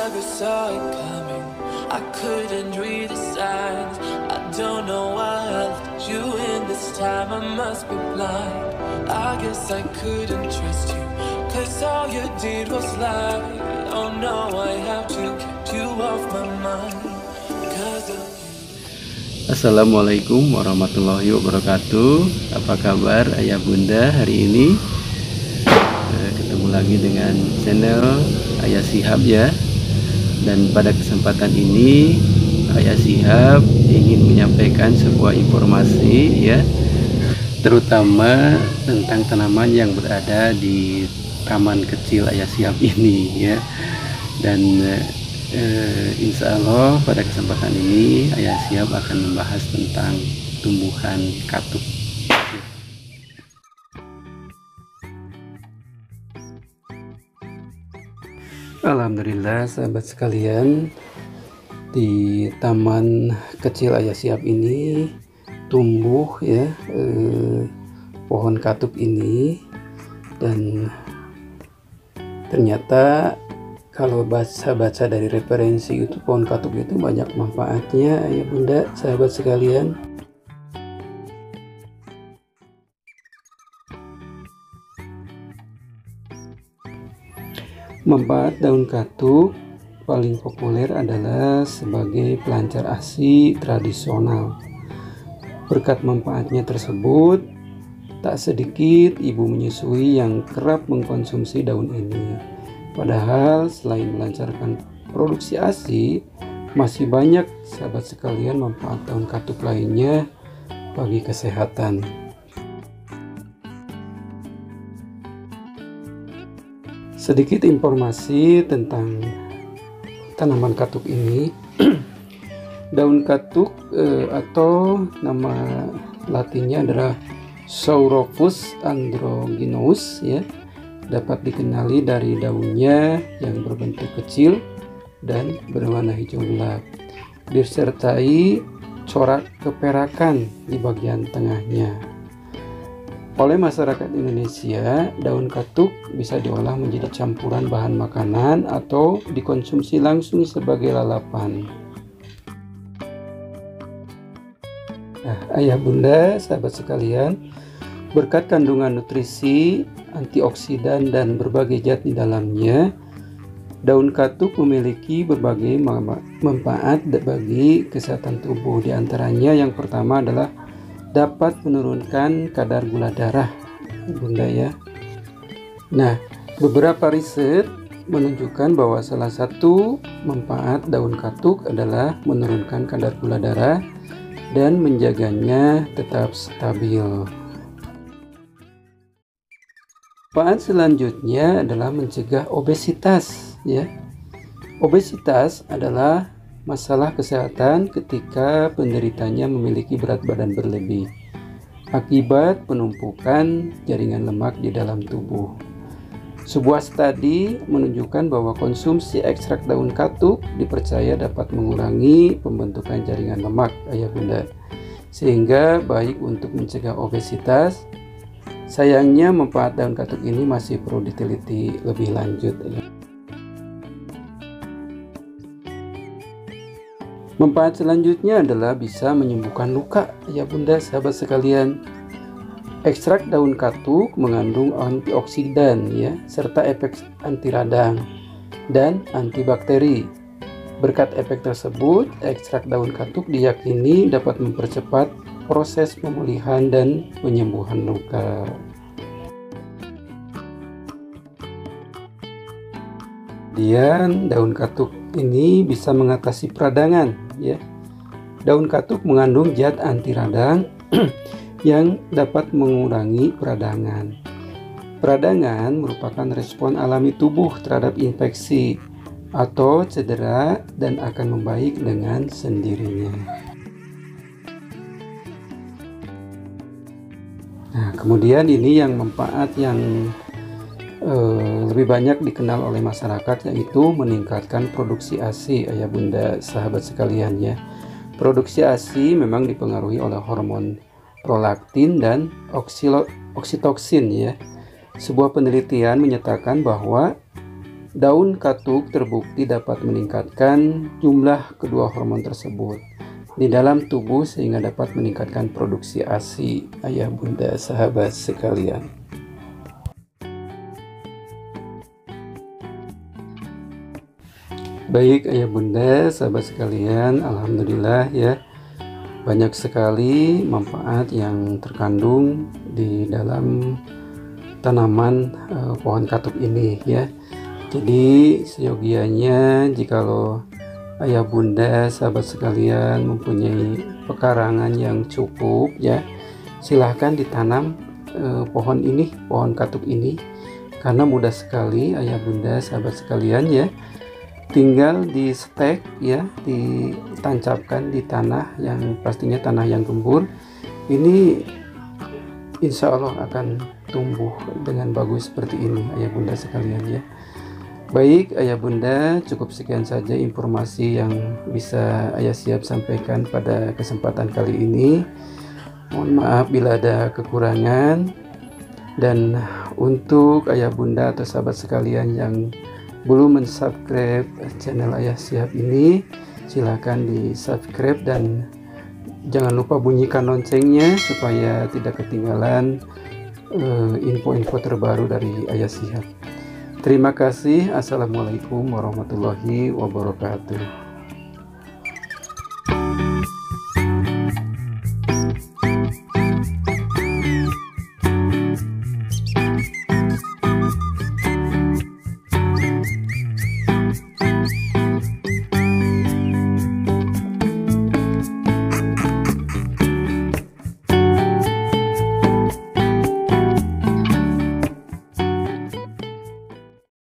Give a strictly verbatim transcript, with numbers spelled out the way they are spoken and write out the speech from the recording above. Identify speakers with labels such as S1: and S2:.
S1: never saw it coming. I couldn't read the signs. I don't know why I left you in this time. I must be blind. I guess I couldn't trust you, cause all you did was lie. Oh no, I have to keep you off my mind cause of you.
S2: Assalamualaikum warahmatullahi wabarakatuh. Apa kabar ayah bunda hari ini? Ketemu lagi dengan channel Ayah Shihab ya. Dan pada kesempatan ini Ayah Shihab ingin menyampaikan sebuah informasi ya, terutama tentang tanaman yang berada di taman kecil Ayah Shihab ini ya. Dan eh, insya Allah pada kesempatan ini Ayah Shihab akan membahas tentang tumbuhan katuk. Alhamdulillah sahabat sekalian, di taman kecil Ayah Shihab ini tumbuh ya eh, pohon katuk ini. Dan ternyata kalau baca-baca dari referensi itu pohon katuk itu banyak manfaatnya ayah bunda sahabat sekalian. Manfaat daun katuk paling populer adalah sebagai pelancar A S I tradisional. Berkat manfaatnya tersebut, tak sedikit ibu menyusui yang kerap mengkonsumsi daun ini. Padahal selain melancarkan produksi A S I, masih banyak sahabat sekalian manfaat daun katuk lainnya bagi kesehatan. Sedikit informasi tentang tanaman katuk ini. Daun katuk eh, atau nama latinnya adalah Saurophus androgynous ya, dapat dikenali dari daunnya yang berbentuk kecil dan berwarna hijau gelap, disertai corak keperakan di bagian tengahnya. Oleh masyarakat Indonesia, daun katuk bisa diolah menjadi campuran bahan makanan atau dikonsumsi langsung sebagai lalapan. Nah, ayah bunda, sahabat sekalian, berkat kandungan nutrisi, antioksidan, dan berbagai zat di dalamnya, daun katuk memiliki berbagai manfaat bagi kesehatan tubuh. Di antaranya yang pertama adalah dapat menurunkan kadar gula darah bunda ya. Nah, beberapa riset menunjukkan bahwa salah satu manfaat daun katuk adalah menurunkan kadar gula darah dan menjaganya tetap stabil. Manfaat selanjutnya adalah mencegah obesitas ya. Obesitas adalah masalah kesehatan ketika penderitanya memiliki berat badan berlebih akibat penumpukan jaringan lemak di dalam tubuh. Sebuah studi menunjukkan bahwa konsumsi ekstrak daun katuk dipercaya dapat mengurangi pembentukan jaringan lemak ayah bunda, sehingga baik untuk mencegah obesitas. Sayangnya manfaat daun katuk ini masih perlu diteliti lebih lanjut. Manfaat selanjutnya adalah bisa menyembuhkan luka ya bunda sahabat sekalian. Ekstrak daun katuk mengandung antioksidan ya, serta efek anti radang dan antibakteri. Berkat efek tersebut, ekstrak daun katuk diyakini dapat mempercepat proses pemulihan dan penyembuhan luka. Kemudian daun katuk ini bisa mengatasi peradangan ya. Daun katuk mengandung zat anti radang yang dapat mengurangi peradangan. Peradangan merupakan respon alami tubuh terhadap infeksi atau cedera dan akan membaik dengan sendirinya. Nah, kemudian ini yang manfaat yang Uh, lebih banyak dikenal oleh masyarakat, yaitu meningkatkan produksi A S I ayah bunda sahabat sekalian ya. Produksi A S I memang dipengaruhi oleh hormon prolaktin dan oksilo, oksitoksin ya. Sebuah penelitian menyatakan bahwa Daun katuk terbukti dapat meningkatkan jumlah kedua hormon tersebut di dalam tubuh sehingga dapat meningkatkan produksi A S I, ayah bunda sahabat sekalian. Baik ayah bunda sahabat sekalian, alhamdulillah ya, banyak sekali manfaat yang terkandung di dalam tanaman eh, pohon katuk ini ya. Jadi seyogianya jikalau ayah bunda sahabat sekalian mempunyai pekarangan yang cukup ya, silahkan ditanam eh, pohon ini, pohon katuk ini, karena mudah sekali ayah bunda sahabat sekalian ya, tinggal di stek ya, ditancapkan di tanah yang pastinya tanah yang gembur. Ini insya Allah akan tumbuh dengan bagus seperti ini ayah bunda sekalian ya. Baik ayah bunda, cukup sekian saja informasi yang bisa ayah siap sampaikan pada kesempatan kali ini. Mohon maaf bila ada kekurangan, dan untuk ayah bunda atau sahabat sekalian yang belum mensubscribe channel ayah siap ini, silahkan di subscribe dan jangan lupa bunyikan loncengnya supaya tidak ketinggalan info-info uh, terbaru dari ayah siap. Terima kasih. Assalamualaikum warahmatullahi wabarakatuh.